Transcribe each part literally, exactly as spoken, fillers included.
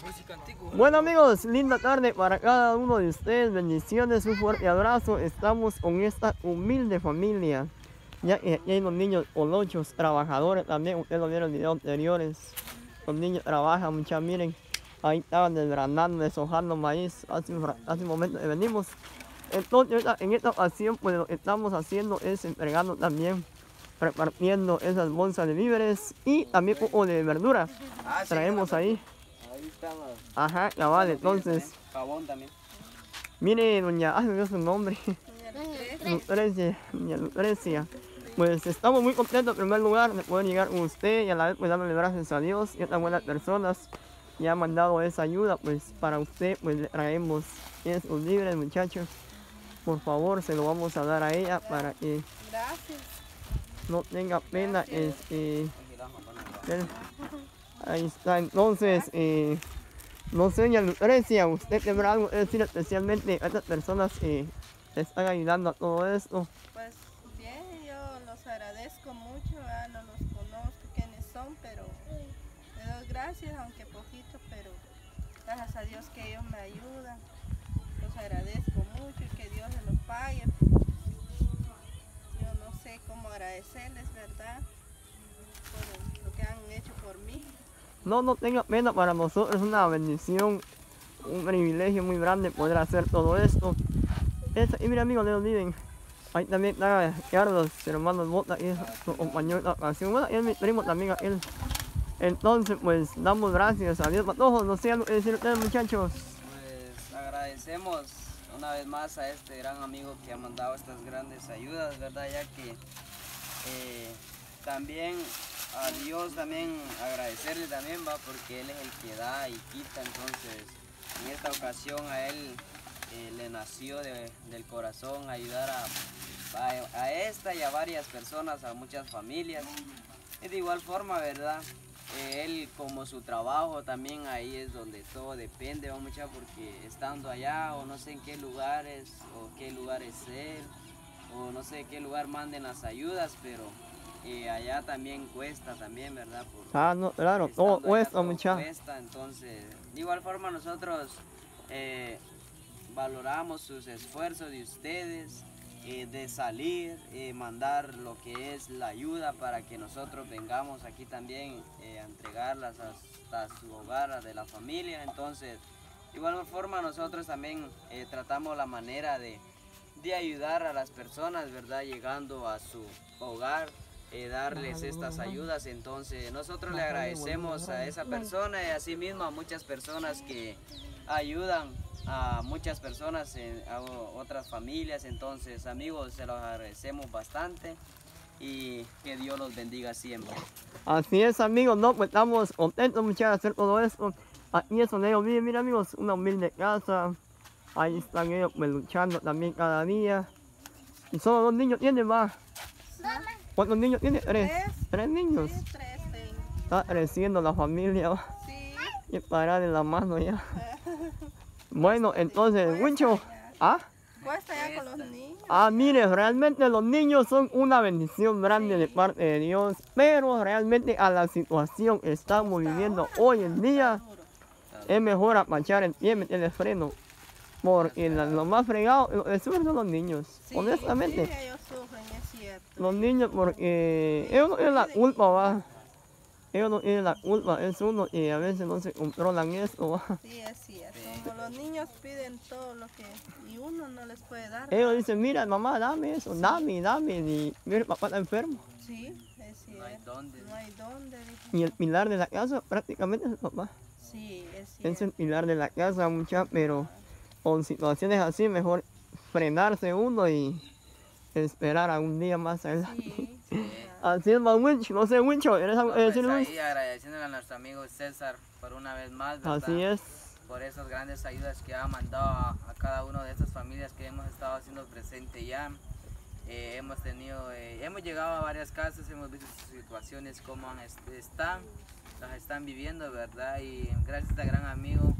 Bueno amigos, linda tarde para cada uno de ustedes, bendiciones, un fuerte abrazo. Estamos con esta humilde familia, ya que aquí hay los niños olochos, trabajadores también, ustedes lo vieron en videos anteriores. Los niños trabajan, muchachos, miren, ahí estaban desgranando, deshojando maíz, hace un, hace un momento que venimos. Entonces en esta ocasión pues lo que estamos haciendo es entregando también, repartiendo esas bolsas de víveres y también un poco de verdura. Ah, sí, traemos ahí. Ahí estamos. Ajá, cabal, entonces. Jabón también. Mire, doña, ay, me dio su nombre. Lucrecia, doña Lucrecia. Pues estamos muy contentos en primer lugar de poder llegar con usted y a la vez pues dándole gracias a Dios y a estas buenas personas que han mandado esa ayuda. Pues para usted pues le traemos esos víveres, muchachos. Por favor, se lo vamos a dar a ella para que Gracias. no tenga pena. Este, ahí está, entonces, eh, no sé, doña Lucrecia, usted tendrá algo que decir especialmente a estas personas que le están ayudando a todo esto. Pues bien, yo los agradezco mucho, ¿verdad? No los conozco quiénes son, pero le doy gracias, aunque poquito, pero gracias a Dios que ellos me ayudan. Los agradezco mucho y que Dios se los pague. Yo no sé cómo agradecerles, ¿verdad? Por lo que han hecho por mí. No, no tenga pena, para nosotros es una bendición, un privilegio muy grande poder hacer todo esto. Esta, y mira amigos, le miren, ahí también está Carlos, hermanos Bota, y es su compañero de la ocasión. Bueno, y es mi primo también, él. Entonces, pues damos gracias a Dios para todos. No sé algo que decir ustedes, muchachos. Pues agradecemos una vez más a este gran amigo que ha mandado estas grandes ayudas, ¿verdad? Ya que eh, también a Dios también agradecerle también, va, porque Él es el que da y quita. Entonces, en esta ocasión a Él eh, le nació de, del corazón ayudar a, a, a esta y a varias personas, a muchas familias. Y de igual forma, ¿verdad? Eh, él como su trabajo también ahí es donde todo depende, va, mucha, porque estando allá o no sé en qué lugares o qué lugar es él o no sé qué lugar manden las ayudas, pero eh, allá también cuesta también, ¿verdad? Por, ah, no, claro, todo cuesta, mucha. Cuesta, entonces, de igual forma nosotros eh, valoramos sus esfuerzos de ustedes. Eh, de salir, eh, mandar lo que es la ayuda para que nosotros vengamos aquí también eh, a entregarlas hasta su hogar de la familia. Entonces, de igual forma nosotros también eh, tratamos la manera de, de ayudar a las personas, ¿verdad? Llegando a su hogar, eh, darles estas ayudas. Entonces, nosotros le agradecemos a esa persona y asimismo a muchas personas que ayudan a muchas personas, a otras familias. Entonces amigos, se los agradecemos bastante y que Dios los bendiga siempre. Así es amigos, no, pues estamos contentos muchachos de hacer todo esto. Aquí es donde ellos viven, mira amigos, una humilde casa, ahí están ellos pues luchando también cada día. Y solo dos niños tienen más. ¿Cuántos niños tienen? Tres. Tres, ¿Tres niños. Sí, tres tengo. Está creciendo la familia. Sí. Y parar de la mano ya. Bueno, entonces, Wincho, ¿ah? Cuesta ya con los niños. Ah, mire, realmente los niños son una bendición grande sí. de parte de Dios, pero realmente a la situación que estamos viviendo hoy en día, es mejor apachar el pie, meterle freno, porque la, lo más fregado, lo que sufren son los niños, Sí, honestamente. Sí, ellos sufren, es cierto. Los niños, porque ellos no tienen la culpa, va. Ellos no tienen la culpa, es uno y a veces no se controlan esto, va. Sí, es cierto. Como los niños piden todo lo que y uno no les puede dar. Ellos dicen, mira mamá, dame eso, sí. dame, dame, y mira, papá está enfermo. Sí, es cierto. No hay dónde. No hay dónde. Y el pilar de la casa prácticamente es el papá. Sí, es cierto. Es el pilar de la casa, mucha, pero con situaciones así mejor frenarse uno y esperar a un día más adelante. Sí, sí. Así es, Wincho, no sé, Wincho, ¿eres algo que decir, Luis? Ahí agradeciéndole a nuestro amigo César por una vez más, ¿verdad? Así es. Por esas grandes ayudas que ha mandado a, a cada una de estas familias que hemos estado haciendo presente ya. Eh, hemos tenido, eh, hemos llegado a varias casas, hemos visto sus situaciones, cómo han, este, están, las están viviendo, ¿verdad? Y gracias a este gran amigo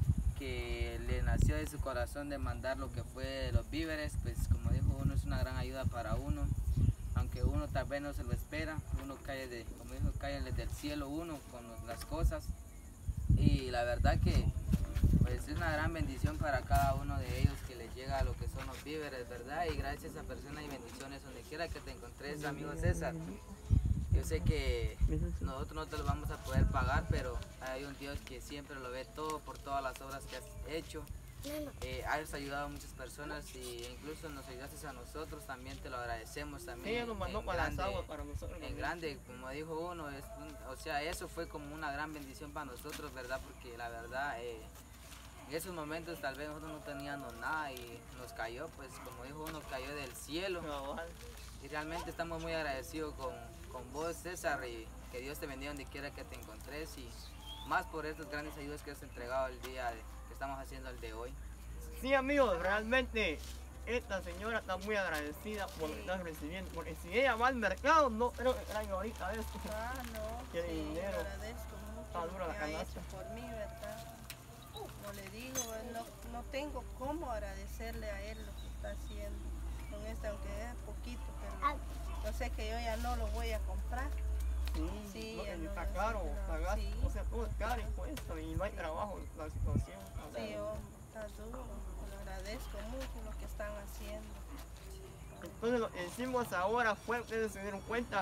que le nació de su corazón de mandar lo que fue los víveres, pues como dijo uno, es una gran ayuda para uno. Aunque uno tal vez no se lo espera, uno cae de, como dijo, cae del cielo uno con las cosas. y la verdad que pues es una gran bendición para cada uno de ellos que les llega lo que son los víveres, ¿verdad? Y gracias a personas y bendiciones donde quiera que te encontres, amigo César. Yo sé que nosotros no te lo vamos a poder pagar, pero hay un Dios que siempre lo ve todo por todas las obras que has hecho. Eh, has ayudado a muchas personas y incluso nos ayudaste a nosotros, también te lo agradecemos también. Sí, ella nos mandó en para las grande, aguas para nosotros. en también. grande, como dijo uno, es un- o sea, eso fue como una gran bendición para nosotros, ¿verdad? Porque la verdad, eh, en esos momentos tal vez nosotros no teníamos nada y nos cayó, pues como dijo uno, cayó del cielo. Cabal. Y realmente estamos muy agradecidos con, con vos, César, y que Dios te bendiga donde quiera que te encontres y más por estas grandes ayudas que has entregado el día de- que estamos haciendo el de hoy. Sí, amigos, realmente esta señora está muy agradecida por lo que estás recibiendo, porque si ella va al mercado, no creo que traiga ahorita esto. Ah, no, Quiere sí, dinero. le agradezco mucho Está dura lo la que ha canasta. hecho por mí, ¿verdad? Como le digo, eh, no, no tengo cómo agradecerle a él lo que está haciendo con esto, aunque es poquito, pero yo sé que yo ya no lo voy a comprar. Sí, Sí, no, ya y no, está ya caro, sé que no, pagar, sí. o sea, todo es caro y cuesta y no hay trabajo, la situación. Sí, hombre, está duro, le agradezco mucho lo que están haciendo. Entonces lo que hicimos ahora fue, ustedes se dieron cuenta,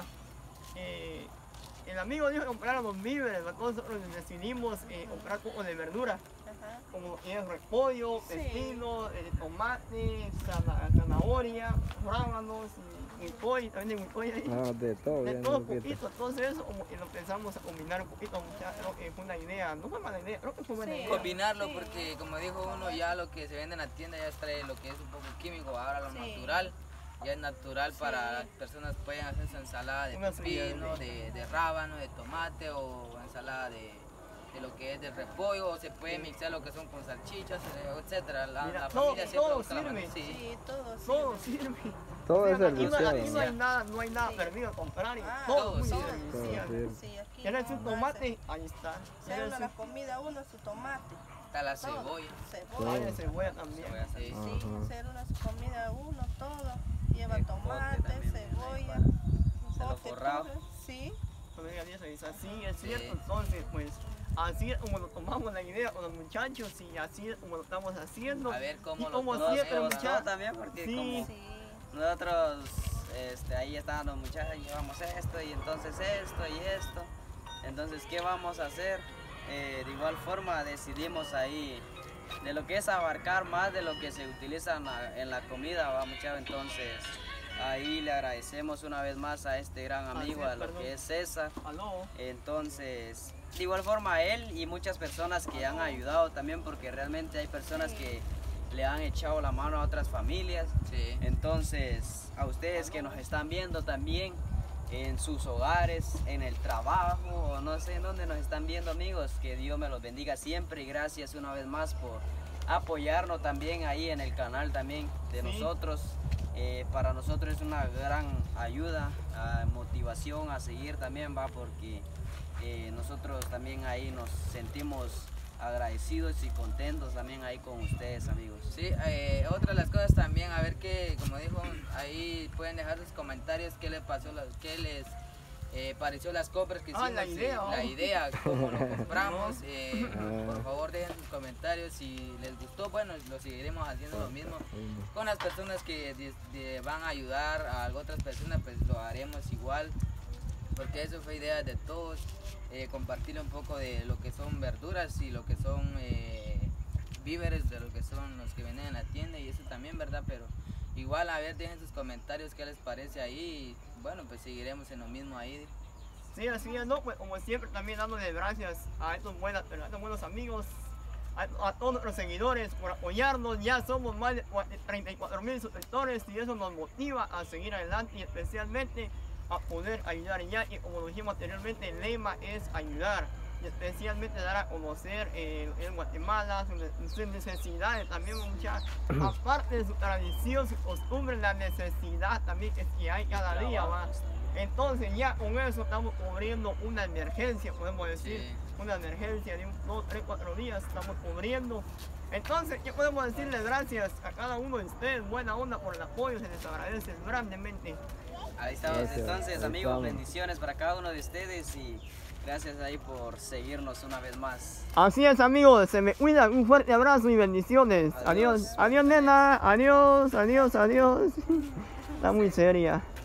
eh, el amigo dijo que compráramos víveres, nosotros decidimos eh, comprar poco de verdura, Ajá. como lo que es repollo, Sí. pepino, eh, tomate, zana- zanahoria, rábanos y huicoy, también de huicoy ahí. No, de todo. De ya todo no un quita. poquito, entonces eso como que lo pensamos a combinar un poquito, mucha- creo que fue una idea, no fue mala idea, creo que fue buena Sí. idea. Combinarlo Sí. porque como dijo uno, ya lo que se vende en la tienda ya trae lo que es un poco químico, ahora lo Sí. natural. Ya es natural Sí. para las personas pueden hacer su ensalada de Una semilla de pepino, leche. de, de rábano, de tomate o ensalada de, de lo que es de repollo, o se puede mixar lo que son con salchichas, eh, etcétera. La, Mira, la todo- familia siempre todo busca la sirve. manera- sí. Sí, todo Todo sirve. sirve. Todo O es sea, aquí, no, servicial. aquí no hay nada, no hay nada Sí. perdido, al contrario, Ah, todo todo muy sirve. servicial. Todo sirve. Sí, aquí ¿Quieres un no tomate? Ahí está. hace- Se ¿Quieres uno la un comida, uno su tomate. Está la todo. cebolla. Cebolla. Ay, de cebolla también? cebolla, sí. Sí, Ajá. hacer una su comida uno, todo. Lleva Ejote tomate, también viene ahí cebolla. para hacerlo ejote, forrado. todo. Sí, Cuando digan eso, dice, así es cierto, Sí. entonces pues así es como lo tomamos la idea con los muchachos y así es como lo estamos haciendo. A ver cómo y lo como tomamos, siempre, ¿eh? Nos gustó muchachos. también porque Sí. como sí. nosotros este, ahí estaban los muchachos, llevamos esto y entonces esto y esto. Entonces, ¿qué vamos a hacer? Eh, de igual forma decidimos ahí de lo que es abarcar más de lo que se utiliza en la, en la comida, ¿va, muchachos? Entonces, ahí le agradecemos una vez más a este gran amigo, es, a lo perdón. que es César. Aló. Entonces, de igual forma a él y muchas personas que han ayudado también, porque realmente hay personas que le han echado la mano a otras familias. Sí. Entonces, a ustedes que nos están viendo también en sus hogares, en el trabajo, o no sé en dónde nos están viendo, amigos, que Dios me los bendiga siempre y gracias una vez más por apoyarnos también ahí en el canal también de Sí. nosotros. Eh, para nosotros es una gran ayuda, ah, motivación a seguir también, va, porque eh, nosotros también ahí nos sentimos agradecidos y contentos también ahí con ustedes, amigos. Sí, eh, otra de las cosas también, a ver que, como dijo, ahí pueden dejar sus comentarios, qué les pasó, la- qué les eh, pareció las compras que Ah, hicimos, la eh, idea, la oh. idea, cómo lo compramos, eh, Ah. por favor dejen sus comentarios, si les gustó, bueno, lo seguiremos haciendo lo mismo. Con las personas que de- de- van a ayudar a otras personas, pues lo haremos igual, porque eso fue idea de todos, eh, compartir un poco de lo que son verduras y lo que son eh, víveres, de lo que son los que venden en la tienda y eso también, ¿verdad? Pero igual, a ver, dejen sus comentarios, qué les parece ahí, y bueno, pues seguiremos en lo mismo ahí. Sí, así es, ¿no? Pues como siempre también dándole gracias a estos, buenas, a estos buenos amigos, a, a todos nuestros seguidores por apoyarnos. Ya somos más de treinta y cuatro mil suscriptores y eso nos motiva a seguir adelante y especialmente a poder ayudar ya. Y como lo dijimos anteriormente, el lema es ayudar y especialmente dar a conocer eh, en Guatemala sus, sus necesidades también, muchas aparte de su tradición, su costumbre, la necesidad también que, que hay cada día, ¿va? Entonces ya con eso estamos cubriendo una emergencia, podemos decir, Sí. una emergencia de un, dos, tres, cuatro días estamos cubriendo. Entonces, ¿qué podemos decirles? Gracias a cada uno de ustedes, buena onda por el apoyo, se les agradece grandemente. Ahí estamos, Gracias, entonces, ahí amigos, estamos. bendiciones para cada uno de ustedes y Gracias ahí por seguirnos una vez más. Así es, amigos, se me cuidan, un fuerte abrazo y bendiciones. Adiós, Adiós, adiós, nena, adiós, adiós, adiós. Está muy seria.